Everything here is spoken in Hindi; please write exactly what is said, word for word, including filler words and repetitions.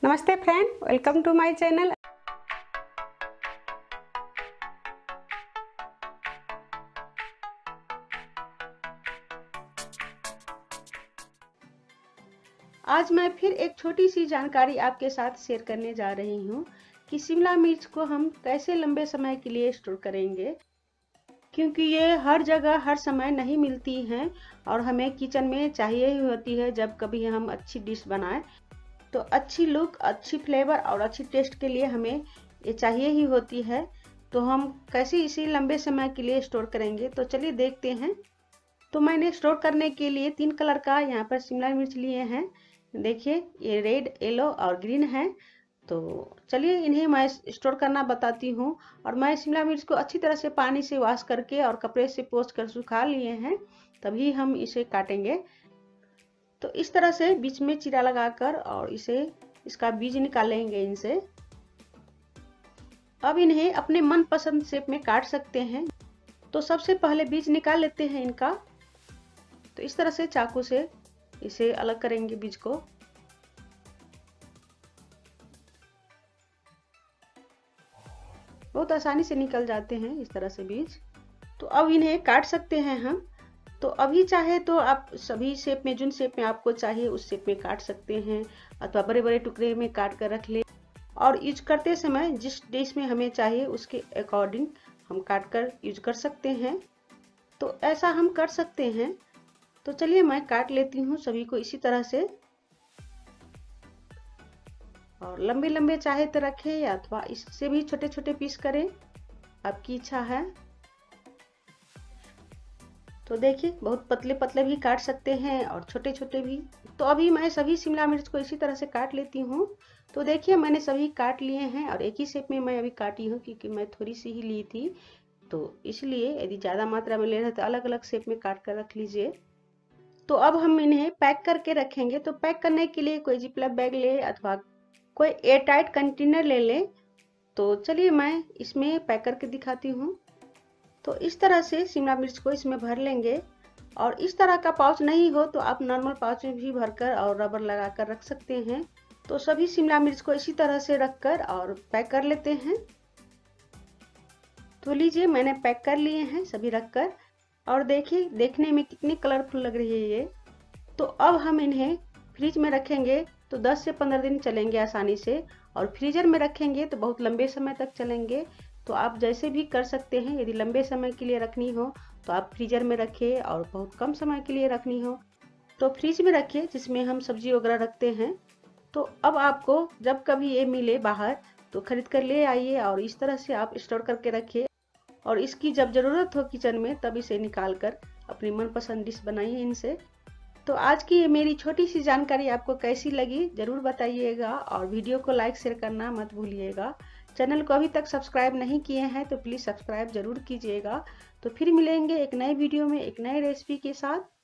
नमस्ते friend, welcome to my channel. आज मैं फिर एक छोटी सी जानकारी आपके साथ शेयर करने जा रही हूँ कि शिमला मिर्च को हम कैसे लंबे समय के लिए स्टोर करेंगे, क्योंकि ये हर जगह हर समय नहीं मिलती हैं और हमें किचन में चाहिए ही होती है। जब कभी हम अच्छी डिश बनाएं तो अच्छी लुक, अच्छी फ्लेवर और अच्छी टेस्ट के लिए हमें ये चाहिए ही होती है। तो हम कैसे इसे लंबे समय के लिए स्टोर करेंगे, तो चलिए देखते हैं। तो मैंने स्टोर करने के लिए तीन कलर का यहाँ पर शिमला मिर्च लिए हैं। देखिए, ये रेड, येलो और ग्रीन है। तो चलिए इन्हें मैं स्टोर करना बताती हूँ। और मैं शिमला मिर्च को अच्छी तरह से पानी से वॉश करके और कपड़े से पोंछ कर सुखा लिए हैं, तभी हम इसे काटेंगे। तो इस तरह से बीच में चीरा लगाकर और इसे इसका बीज निकालेंगे इनसे। अब इन्हें अपने मनपसंद शेप में काट सकते हैं। तो सबसे पहले बीज निकाल लेते हैं इनका। तो इस तरह से चाकू से इसे अलग करेंगे बीज को। बहुत आसानी से निकल जाते हैं इस तरह से बीज। तो अब इन्हें काट सकते हैं हम। तो अभी चाहे तो आप सभी शेप में, जिन शेप में आपको चाहिए उस शेप में काट सकते हैं, अथवा बड़े बड़े टुकड़े में काट कर रख ले। और यूज करते समय जिस डिश में हमें चाहिए उसके अकॉर्डिंग हम काट कर यूज कर सकते हैं। तो ऐसा हम कर सकते हैं। तो चलिए मैं काट लेती हूँ सभी को इसी तरह से। और लंबे लंबे चाहे तो रखें या अथवा इससे भी छोटे छोटे पीस करें, आपकी इच्छा है। तो देखिए, बहुत पतले पतले भी काट सकते हैं और छोटे छोटे भी। तो अभी मैं सभी शिमला मिर्च को इसी तरह से काट लेती हूँ। तो देखिए, मैंने सभी काट लिए हैं और एक ही शेप में मैं अभी काटी हूँ, क्योंकि मैं थोड़ी सी ही ली थी। तो इसलिए यदि ज़्यादा मात्रा में ले रहे तो अलग अलग शेप में काट कर रख लीजिए। तो अब हम इन्हें पैक करके रखेंगे। तो पैक करने के लिए कोई जिपलॉक बैग ले अथवा कोई एयर टाइट कंटेनर ले ले। तो चलिए मैं इसमें पैक करके दिखाती हूँ। तो इस तरह से शिमला मिर्च को इसमें भर लेंगे। और इस तरह का पाउच नहीं हो तो आप नॉर्मल पाउच में भी भरकर और रबर लगा कर रख सकते हैं। तो सभी शिमला मिर्च को इसी तरह से रखकर और पैक कर लेते हैं। तो लीजिए, मैंने पैक कर लिए हैं सभी रखकर। और देखिए, देखने में कितनी कलरफुल लग रही है ये। तो अब हम इन्हें फ्रिज में रखेंगे तो दस से पंद्रह दिन चलेंगे आसानी से। और फ्रीजर में रखेंगे तो बहुत लंबे समय तक चलेंगे। तो आप जैसे भी कर सकते हैं। यदि लंबे समय के लिए रखनी हो तो आप फ्रीजर में रखिए, और बहुत कम समय के लिए रखनी हो तो फ्रिज में रखिए, जिसमें हम सब्जी वगैरह रखते हैं। तो अब आपको जब कभी ये मिले बाहर तो खरीद कर ले आइए और इस तरह से आप स्टोर करके रखिए। और इसकी जब ज़रूरत हो किचन में तब इसे निकाल कर अपनी मनपसंद डिश बनाइए इनसे। तो आज की ये मेरी छोटी सी जानकारी आपको कैसी लगी ज़रूर बताइएगा, और वीडियो को लाइक शेयर करना मत भूलिएगा। चैनल को अभी तक सब्सक्राइब नहीं किए हैं तो प्लीज़ सब्सक्राइब जरूर कीजिएगा। तो फिर मिलेंगे एक नए वीडियो में एक नए रेसिपी के साथ।